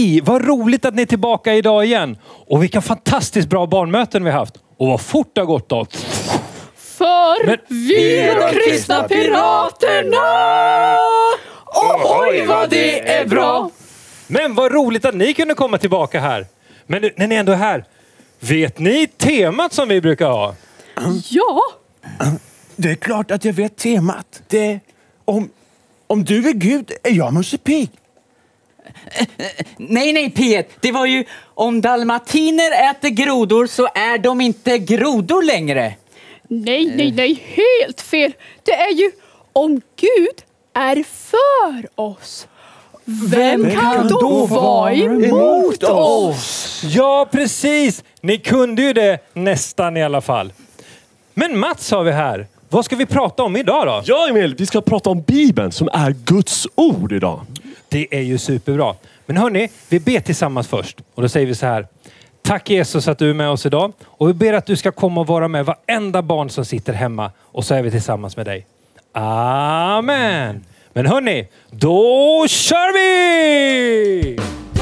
Hej! Vad roligt att ni är tillbaka idag igen. Och vilka fantastiskt bra barnmöten vi har haft. Och vad fort det har gått då. För vi är de kristna piraterna! Oj, vad det är bra! Men vad roligt att ni kunde komma tillbaka här. Men nu, när ni ändå är här, vet ni temat som vi brukar ha? Ja! Det är klart att jag vet temat. Det om du är Gud är jag Musse Pigg. Nej, Pet. Det var ju om dalmatiner äter grodor så är de inte grodor längre. Nej, helt fel. Det är ju om Gud är för oss. Vem kan då vara emot oss? Ja, precis. Ni kunde ju det nästan i alla fall. Men Mats har vi här. Vad ska vi prata om idag då? Ja, Emil, vi ska prata om Bibeln som är Guds ord idag. Det är ju superbra. Men hörni, vi ber tillsammans först. Och då säger vi så här. Tack Jesus att du är med oss idag. Och vi ber att du ska komma och vara med varenda barn som sitter hemma. Och så är vi tillsammans med dig. Amen. Men hörni, då kör vi!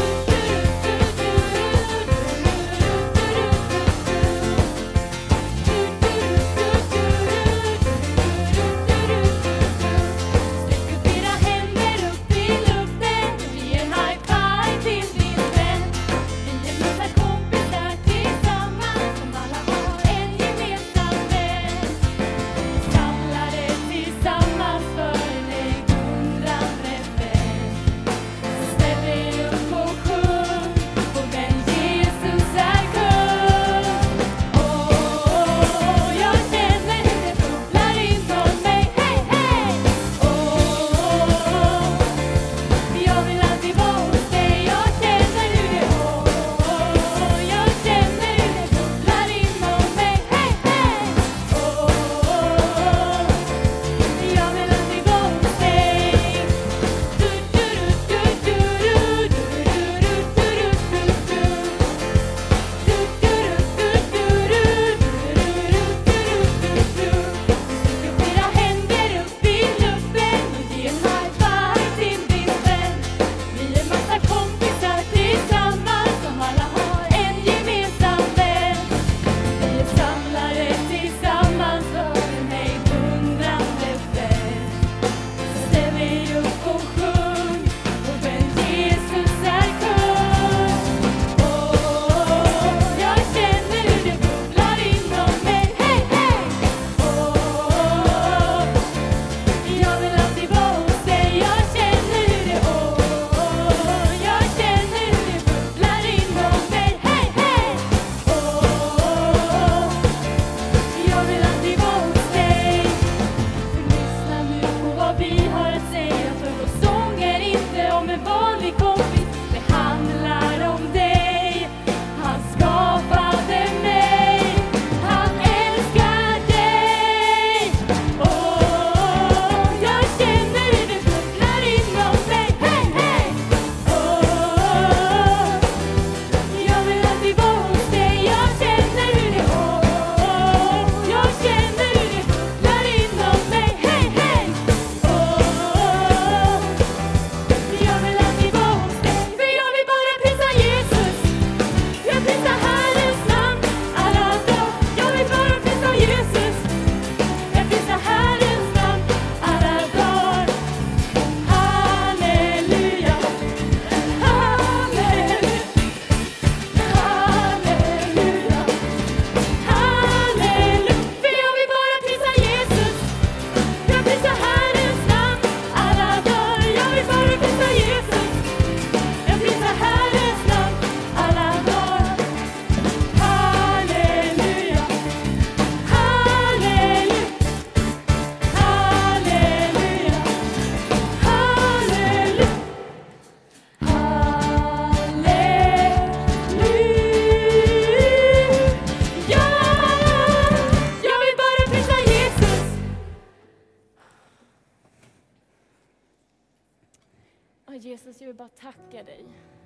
Jesus, jag vill bara tacka dig.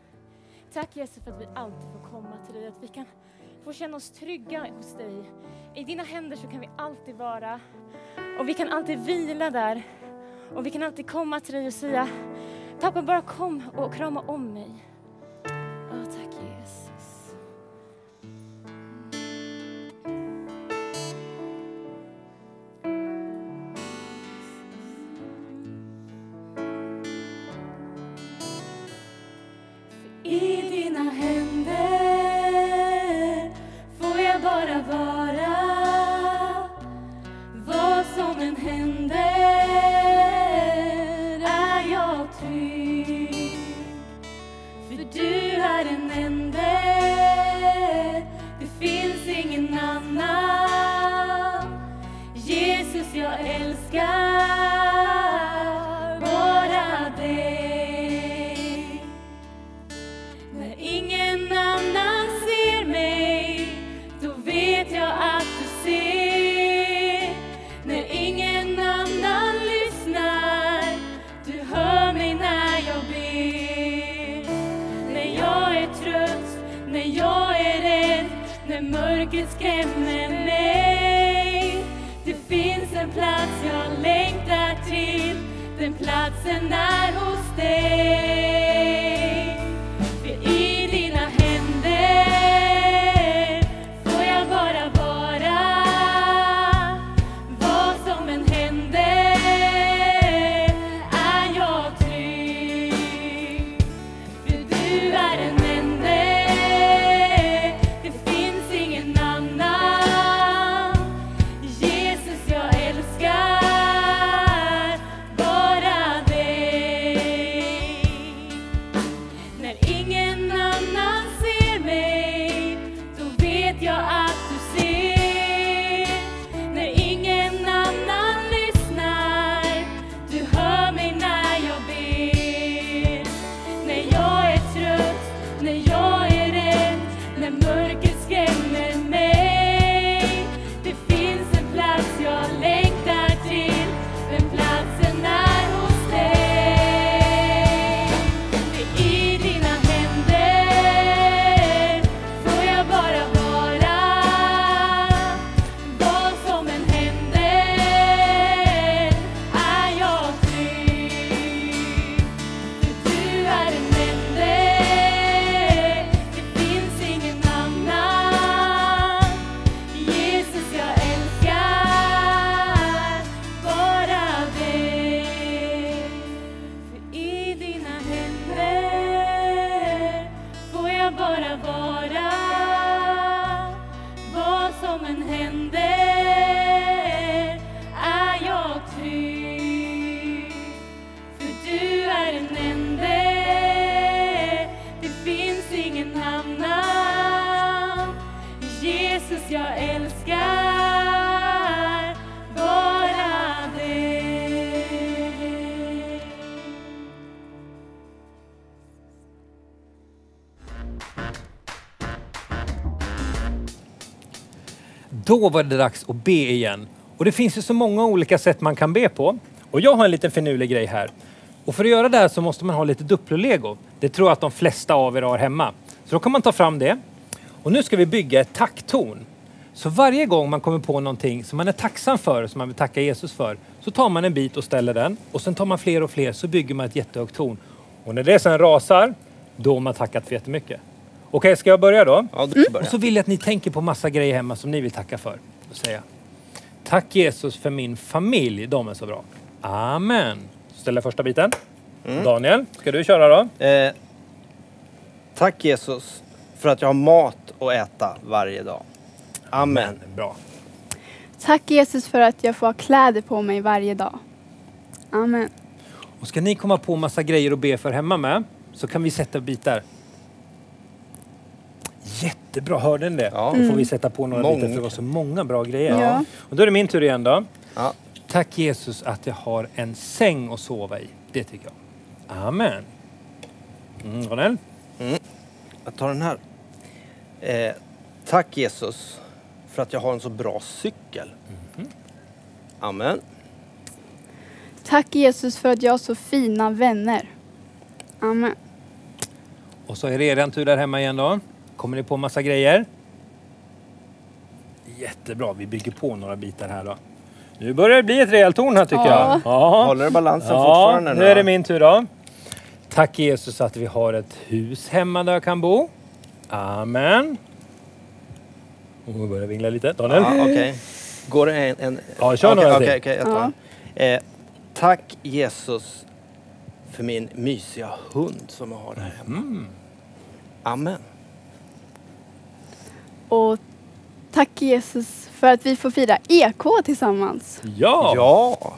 Tack Jesus för att vi alltid får komma till dig. Att vi kan få känna oss trygga hos dig. I dina händer så kan vi alltid vara. Och vi kan alltid vila där. Och vi kan alltid komma till dig och säga: pappa, bara kom och krama om mig. bara vara. Vad som än händer är jag trygg. För du är den ende, det finns ingen annan. Jesus, jag älskar bara dig. När ingen annan ser mig, då vet jag att du ser. När ingen annan lyssnar, du hör mig när jag ber. När jag är trött, när jag är rädd, när mörkret skrämmer mig. Det finns en plats jag längtar till, den platsen är hos dig. För i dina händer får jag bara vara. Vad som än händer är jag trygg. För du är den ende, det finns ingen annan. Jesus, jag älskar bara dig. När ingen annan ser mig, då vet jag att du ser. När ingen annan lyssnar, du hör mig när jag ber. När jag är trött, när jag är rädd, när mörkret skrämmer mig. Det finns en plats jag längtar till, den platsen är hos dig. För i dina händer får jag bara vara. Vad som än händer är jag trygg. För du är den ende, det finns ingen annan. Jesus, jag älskar bara dig. För i dina händer får jag bara vara. Vad som än händer är jag trygg. För du är den ende, det finns ingen annan. Jesus, jag älskar bara dig. Då var det dags att be igen. Och det finns ju så många olika sätt man kan be på. Och jag har en liten finurlig grej här. Och för att göra det här så måste man ha lite Duplo-lego. Det tror jag att de flesta av er har hemma. Så då kan man ta fram det. Och nu ska vi bygga ett tacktorn. Så varje gång man kommer på någonting som man är tacksam för, som man vill tacka Jesus för, så tar man en bit och ställer den. Och sen tar man fler och fler, så bygger man ett jättehögt torn. Och när det sen rasar, då har man tackat för jättemycket. Okej, ska jag börja då? Ja, du får börja. Och så vill jag att ni tänker på massa grejer hemma som ni vill tacka för. Då säger jag: tack Jesus för min familj, de är så bra. Amen. Ställer första biten. Daniel, ska du köra då? Tack Jesus för att jag har mat att äta varje dag. Amen. Bra. Tack Jesus för att jag får ha kläder på mig varje dag. Amen. Och ska ni komma på massa grejer att be för hemma med, så kan vi sätta bitar. Jättebra, hörde ni det? Ja. Då får vi sätta på några bitar för det var så många bra grejer. Ja. Och då är det min tur igen då. Ja. Tack Jesus att jag har en säng att sova i. Det tycker jag. Amen. Ronell? Jag tar den här. Tack Jesus för att jag har en så bra cykel. Amen. Tack Jesus för att jag har så fina vänner. Amen. Och så är det er tur där hemma igen då. Kommer ni på massa grejer? Jättebra, vi bygger på några bitar här då. Nu börjar det bli ett rejält torn här tycker jag. Ja. Håller balansen fortfarande nu är det min tur då. Tack Jesus att vi har ett hus hemma där jag kan bo. Amen. Och vi börjar vingla lite. Daniel? Ja, okej. Går det en... Ja, kör några till. Okej, jag tar den. Tack Jesus för min mysiga hund som jag har där hemma. Amen. Och Tack Jesus för att vi får fira EK tillsammans. Ja! Ja.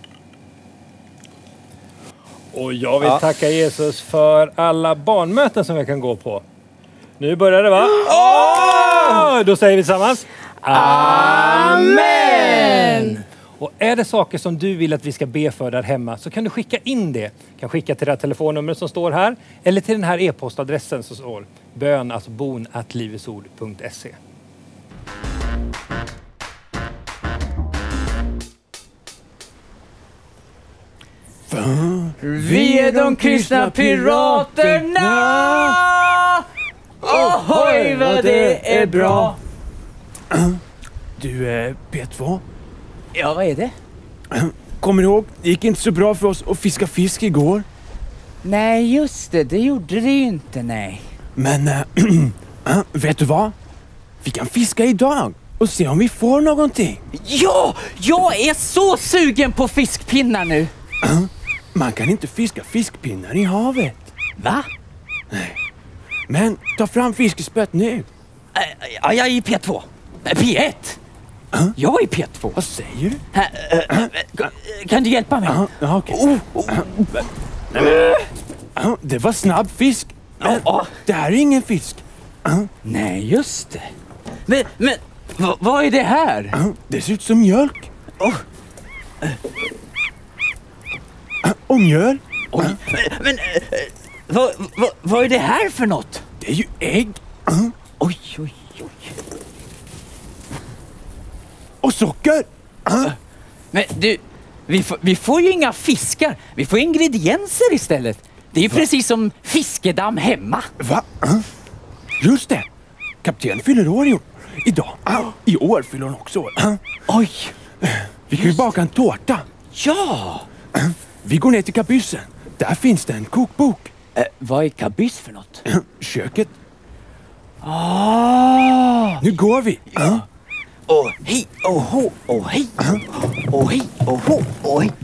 Och jag vill tacka Jesus för alla barnmöten som jag kan gå på. Nu börjar det, va? Då säger vi tillsammans. Amen! Och är det saker som du vill att vi ska be för där hemma så kan du skicka in det. Du kan skicka till det här telefonnumret som står här eller till den här e-postadressen som står bön@livesord.se. Vi är de kristna piraterna! Ohoj vad det är bra! Du, P2, Ja, vad är det? kommer du ihåg? Det gick inte så bra för oss att fiska fisk igår. Nej, just det gjorde det ju inte, nej. Men, vet du vad? Vi kan fiska idag och se om vi får någonting. Ja, jag är så sugen på fiskpinnar nu. Man kan inte fiska fiskpinnar i havet. Va? Men ta fram fiskespett nu. Ja, jag är i P2. P1. Jag är i P2. Vad säger du? Kan du hjälpa mig? Ja, okej. Det var snabb fisk. Men det här är ingen fisk. Nej, just det. Men vad är det här? Det ser ut som mjölk. Och mjöl. Oj. Men vad är det här för något? Det är ju ägg. Oj. Och socker. Men du, vi får ju inga fiskar. Vi får ingredienser istället. Det är ju precis som fiskedamm hemma. Va? Just det. Kapten fyller år idag. I år fyller hon också år. Oj. Vi kan ju baka en tårta. Ja. Vi går ner till kabyssen. Där finns det en kokbok. Vad är kabyss för något? Köket. Ah. Nu går vi. Och hej, och hå, och hej. Och hej, och hå, och hej.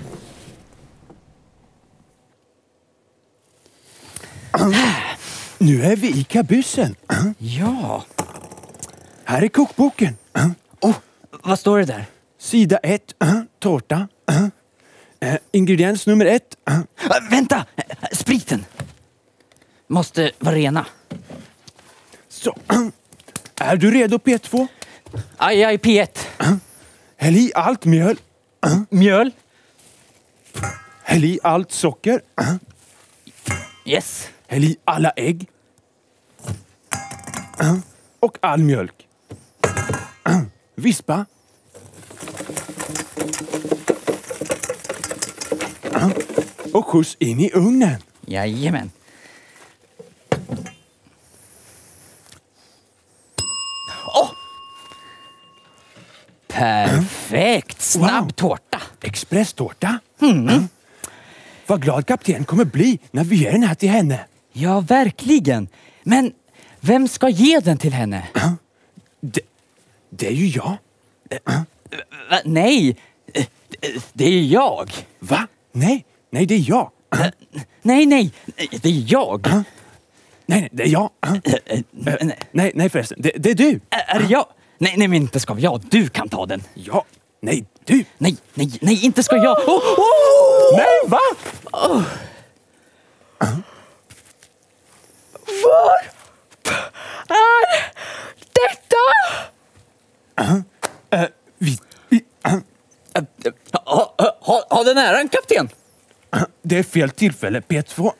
Nu är vi i kabyssen. Ja. Här är kokboken. Vad står det där? Sida 1. Tårta. Ingrediens nummer 1. Vänta! Spriten. Måste vara rena. Så. Är du redo, P2? Jag är P1. Häll i allt mjöl. Mjöl. Häll i allt socker. Yes. Häll i alla ägg. Och all mjölk. Vispa. Och skjuts in i ugnen. Jajamän. Perfekt! Snabb Wow. tårta. Expresstårta. Vad glad kapten kommer bli när vi ger den här till henne. Ja, verkligen. Men vem ska ge den till henne? Det är ju jag. Nej, det är jag. Va? Nej, det är jag. Nej, det är jag. Nej, det är jag. Nej förresten, det är du. Är det jag? Nej, men inte ska jag. Du kan ta den. Ja, nej, du. Nej, inte ska jag. Nej, va? Var är detta? Ha den äran, kapten. Det är fel tillfälle, P2.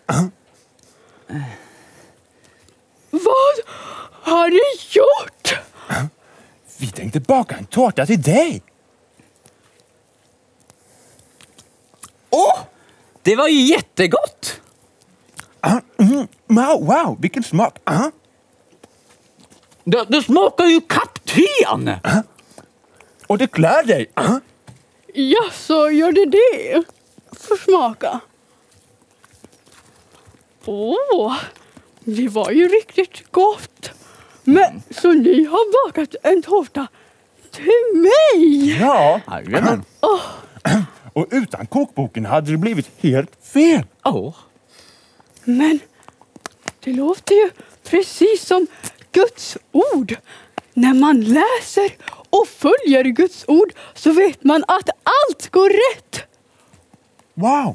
Vad har ni gjort? Vi tänkte baka en tårta till dig. Det var ju jättegott. Wow, vilken smak. Det smakar ju kapten. Och det klär dig. Ja, så gör det. Får smaka. Det var ju riktigt gott. Men så ni har bakat en tårta till mig? Ja. Jajamän. Och utan kokboken hade det blivit helt fel. Men det låter ju precis som Guds ord. när man läser och följer Guds ord så vet man att allt går rätt. Wow!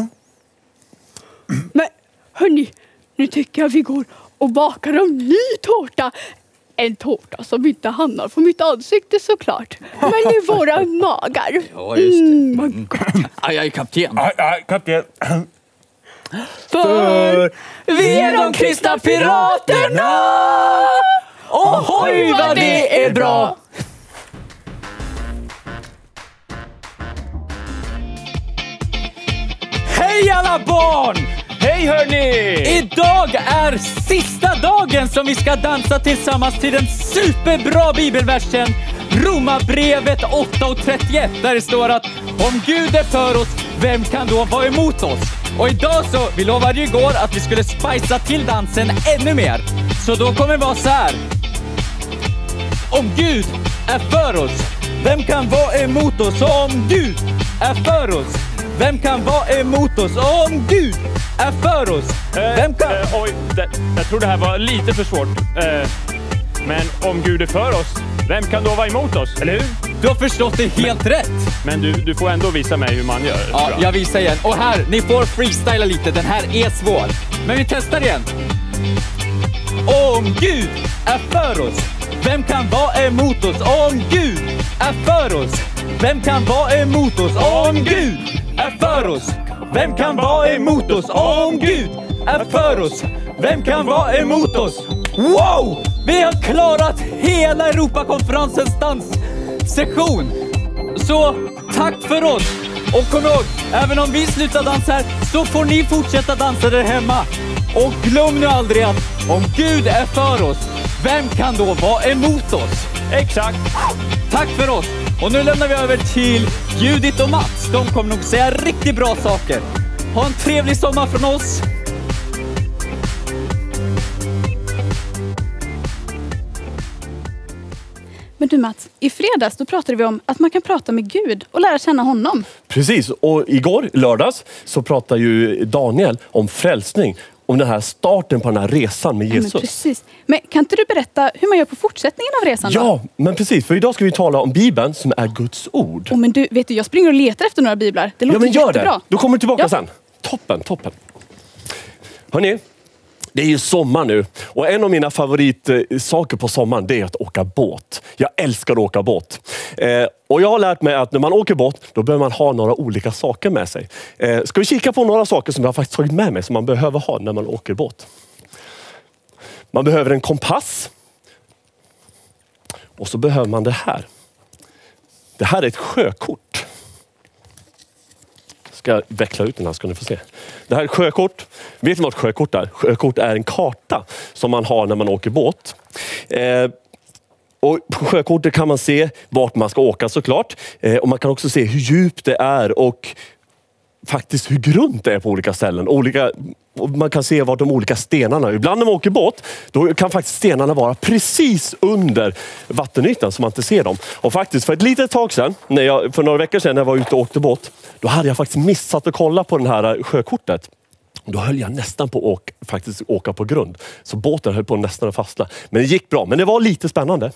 Men hörni, nu tycker jag vi går och bakar en ny tårta. En tårta som inte hamnar på mitt ansikte såklart. Men i våra magar. Ja, just det. Aj, kapten. Kapten. För Vi är de kristna piraterna! Ohoj vad det är bra! Hej alla barn! Hej hörni! Idag är sista dagen som vi ska dansa tillsammans till den superbra bibelversen Romarbrevet 8:31 där det står att om Gud är för oss, vem kan då vara emot oss? Och idag så, vi lovade ju igår att vi skulle spicea till dansen ännu mer. Så då kommer det vara så här. Om Gud är för oss, vem kan vara emot oss? Om Gud är för oss, vem kan vara emot oss? Om Gud är för oss, vem kan... Jag tror det här var lite för svårt. Men om Gud är för oss, vem kan då vara emot oss? Eller hur? Du har förstått det helt rätt. Men du får ändå visa mig hur man gör. Ja, Bra. jag visar igen. Och här, ni får freestyla lite. Den här är svår. Men vi testar igen. Om Gud är för oss, vem kan vara emot oss? Om Gud är för oss, vem kan vara emot oss? Om Gud är för oss, vem kan vara emot oss? Om Gud är för oss, vem kan vara emot oss? Wow! Vi har klarat hela Europakonferensens danssession. Så tack för oss. Och kom ihåg, även om vi slutar dansa här så får ni fortsätta dansa där hemma. Och glöm nu aldrig att om Gud är för oss, vem kan då vara emot oss? Exakt. Tack för oss. Och nu lämnar vi över till Judith och Mats. De kommer nog säga riktigt bra saker. Ha en trevlig sommar från oss. Men du Mats, i fredags då pratade vi om att man kan prata med Gud och lära känna honom. Precis, och igår, lördags, så pratade ju Daniel om frälsning. Om den här starten på den här resan med Jesus. Men precis. Men kan inte du berätta hur man gör på fortsättningen av resan då? Ja, men precis. För idag ska vi tala om Bibeln som är Guds ord. Men du, vet du, jag springer och letar efter några biblar. Det låter Ja, men gör jättebra. det. Då kommer du tillbaka Ja. sen. Toppen. Hörrni, det är ju sommar nu. Och en av mina favoritsaker på sommaren, det är att åka båt. Jag älskar att åka båt. Och jag har lärt mig att när man åker båt, då behöver man ha några olika saker med sig. Ska vi kika på några saker som jag har faktiskt tagit med mig som man behöver ha när man åker båt. Man behöver en kompass. Och så behöver man det här. Det här är ett sjökort. Ska jag veckla ut den här ska ni få se. Det här är ett sjökort. Vet ni vad ett sjökort är? Sjökort är en karta som man har när man åker båt. Och på sjökortet kan man se vart man ska åka såklart. Och man kan också se hur djupt det är och faktiskt hur grunt det är på olika ställen. Och man kan se var de olika stenarna. Ibland när man åker båt, då kan faktiskt stenarna vara precis under vattenytan så man inte ser dem. Och faktiskt för ett litet tag sedan, för några veckor sedan när jag var ute och åkte båt, då hade jag faktiskt missat att kolla på den här sjökortet. Då höll jag nästan på att åka på grund. Så båten höll på nästan att fastna. Men det gick bra, men det var lite spännande.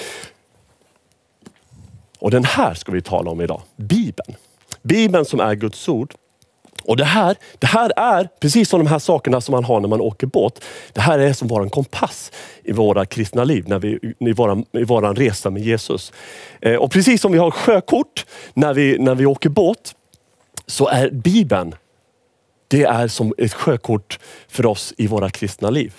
Och den här ska vi tala om idag. Bibeln. Bibeln som är Guds ord. Och det här är precis som de här sakerna som man har när man åker båt. Det här är som våran kompass i våra kristna liv, i våran resa med Jesus. Och precis som vi har sjökort när vi åker båt, så är Bibeln, det är som ett sjökort för oss i våra kristna liv.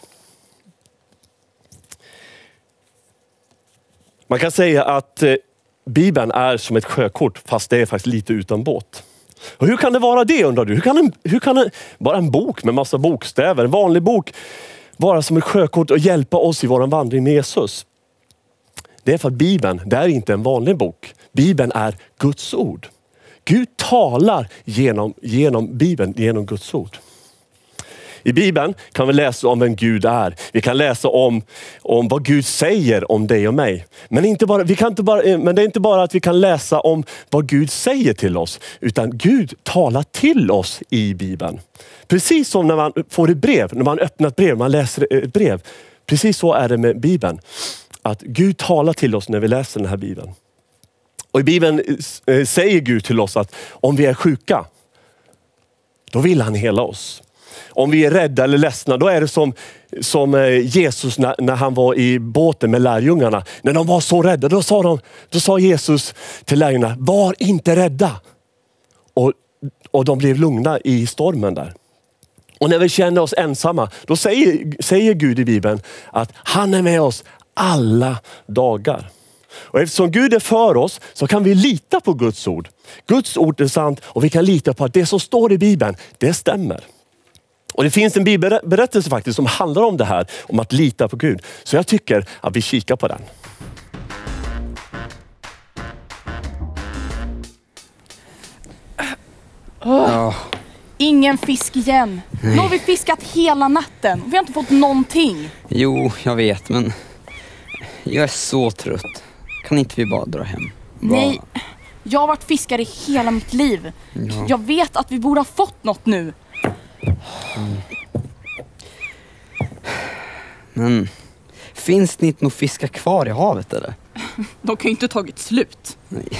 Man kan säga att Bibeln är som ett sjökort fast det är faktiskt lite utan båt. Och hur kan det vara det undrar du? Hur kan bara en bok med massa bokstäver, en vanlig bok, vara som ett sjökort och hjälpa oss i vår vandring med Jesus? Det är för att Bibeln, det är inte en vanlig bok. Bibeln är Guds ord. Gud talar genom Bibeln, genom Guds ord. I Bibeln kan vi läsa om vem Gud är. Vi kan läsa om vad Gud säger om dig och mig. Men det är inte bara att vi kan läsa om vad Gud säger till oss. Utan Gud talar till oss i Bibeln. Precis som när man får ett brev. När man öppnar ett brev, man läser ett brev. Precis så är det med Bibeln. att Gud talar till oss när vi läser den här Bibeln. Och i Bibeln säger Gud till oss att om vi är sjuka, då vill han hela oss. Om vi är rädda eller ledsna, då är det som Jesus när han var i båten med lärjungarna. När de var så rädda, då sa Jesus till lärjungarna, var inte rädda. Och de blev lugna i stormen där. Och när vi känner oss ensamma, då säger Gud i Bibeln att han är med oss alla dagar. Och eftersom Gud är för oss så kan vi lita på Guds ord. Guds ord är sant och vi kan lita på att det som står i Bibeln, det stämmer. Och det finns en bibelberättelse faktiskt som handlar om det här, om att lita på Gud. Så jag tycker att vi kikar på den. Ingen fisk igen. Nu har vi fiskat hela natten. Vi har inte fått någonting. Jo, jag vet, men jag är så trött. Kan inte vi bara dra hem? Nej, jag har varit fiskare hela mitt liv. Ja. Jag vet att vi borde ha fått något nu. Men finns det inte någon fiskar kvar i havet eller? De kan ju inte tagit slut. Nej.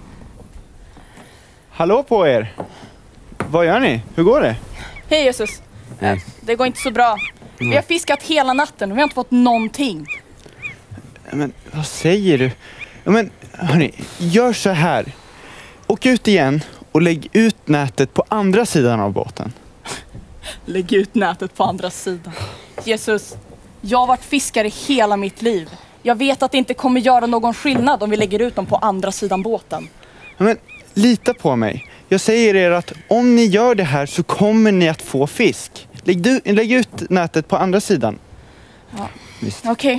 Hallå på er! Vad gör ni? Hur går det? Hej Jesus. Det går inte så bra. Vi har fiskat hela natten och vi har inte fått någonting. Men vad säger du? Men hörni, gör så här. Åk ut igen och lägg ut nätet på andra sidan av båten. Lägg ut nätet på andra sidan. Jesus, jag har varit fiskare hela mitt liv. Jag vet att det inte kommer göra någon skillnad om vi lägger ut dem på andra sidan båten. Men lita på mig. Jag säger er att om ni gör det här så kommer ni att få fisk. Lägg ut nätet på andra sidan. Ja, okej.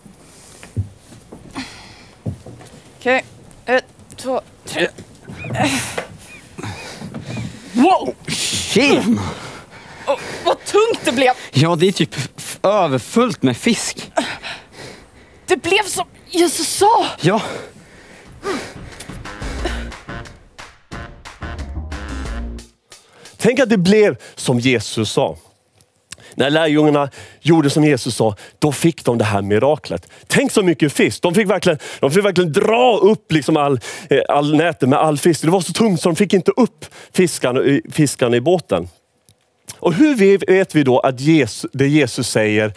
Okej, 1, 2, 3. Wow! Tjena! Vad tungt det blev! Ja, det är typ överfullt med fisk. Det blev som Jesus sa! Ja. Tänk att det blev som Jesus sa. När lärjungarna gjorde som Jesus sa, då fick de det här miraklet. Tänk så mycket fisk. De fick verkligen dra upp liksom all nätet med all fisk. Det var så tungt så de fick inte upp fiskarna i båten. Och hur vet vi då att det Jesus säger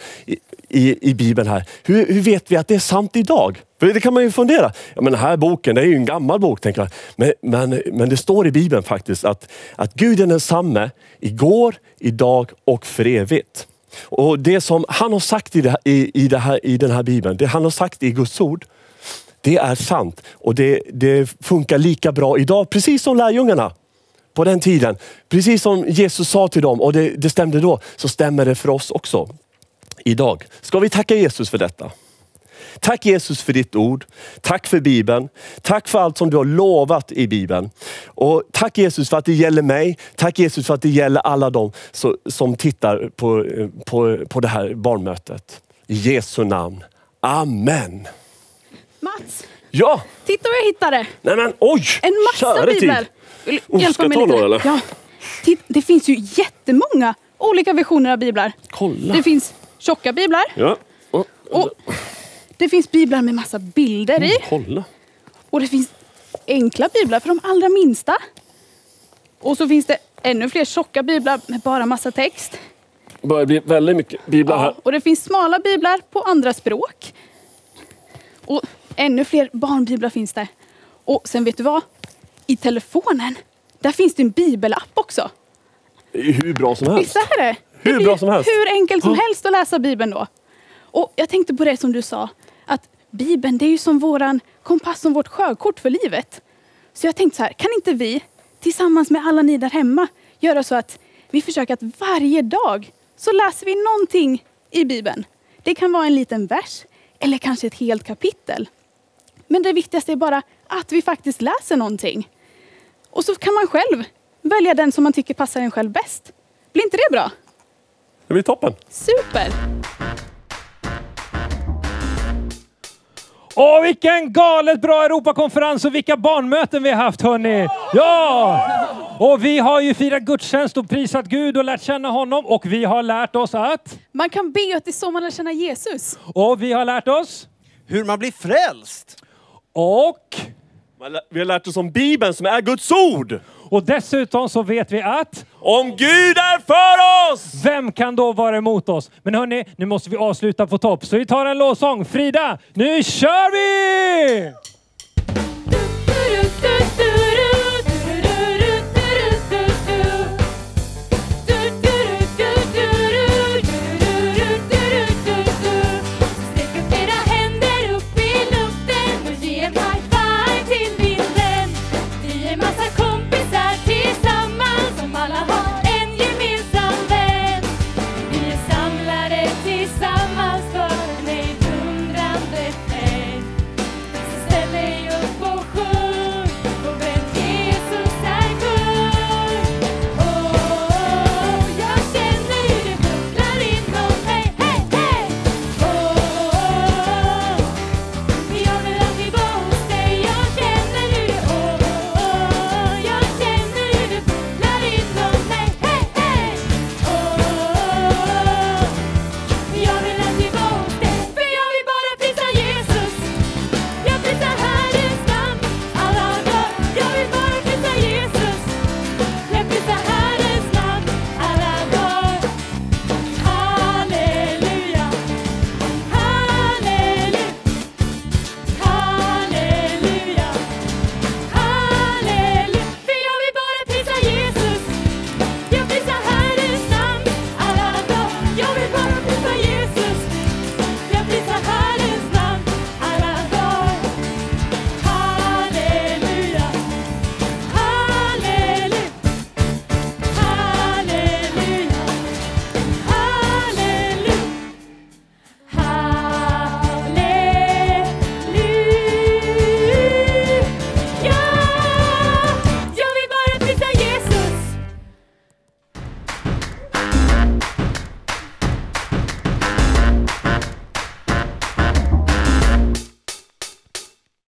i Bibeln här, hur vet vi att det är sant idag? För det kan man ju fundera. Ja, men den här boken, det är ju en gammal bok, tänker jag. Men det står i Bibeln faktiskt att Gud är densamme igår, idag och för evigt. Och det som han har sagt i den här Bibeln, det han har sagt i Guds ord, det är sant. Och det funkar lika bra idag, precis som lärjungarna på den tiden. Precis som Jesus sa till dem, och det stämde då, så stämmer det för oss också idag. Ska vi tacka Jesus för detta? Tack Jesus för ditt ord. Tack för Bibeln. Tack för allt som du har lovat i Bibeln. Och tack Jesus för att det gäller mig. Tack Jesus för att det gäller alla de som tittar på det här barnmötet. I Jesu namn. Amen. Mats! Ja! Titta vad jag hittade! Nej men oj! En massa biblar! Vill du hjälpa mig lite? Eller? Ja. Det finns ju jättemånga olika versioner av biblar. Kolla. Det finns tjocka biblar. Ja. Och det finns biblar med massa bilder i. Kolla. Och det finns enkla biblar för de allra minsta. Och så finns det ännu fler tjocka biblar med bara massa text. Det börjar bli väldigt mycket biblar här. Och det finns smala biblar på andra språk. Och ännu fler barnbiblar finns det. Och sen vet du vad? I telefonen, där finns det en bibelapp också. Hur bra som helst. Visst är det? Hur bra som helst. Hur enkelt som helst att läsa Bibeln då. Och jag tänkte på det som du sa. Att Bibeln, det är ju som våran kompass, som vårt sjökort för livet. Så jag tänkte så här, kan inte vi tillsammans med alla ni där hemma göra så att vi försöker att varje dag så läser vi någonting i Bibeln. Det kan vara en liten vers eller kanske ett helt kapitel. Men det viktigaste är bara att vi faktiskt läser någonting. Och så kan man själv välja den som man tycker passar en själv bäst. Blir inte det bra? Det blir toppen. Super! Åh, vilken galet bra Europakonferens och vilka barnmöten vi har haft, hörni. Ja! Och vi har ju firat gudstjänst och prisat Gud och lärt känna honom. Och vi har lärt oss att... Man kan be att det är så man lär känna Jesus. Och vi har lärt oss... hur man blir frälst. Och vi har lärt oss om Bibeln som är Guds ord. Och dessutom så vet vi att om Gud är för oss, vem kan då vara emot oss? Men hörni, nu måste vi avsluta på topp. Så vi tar en lovsång. Frida, nu kör vi!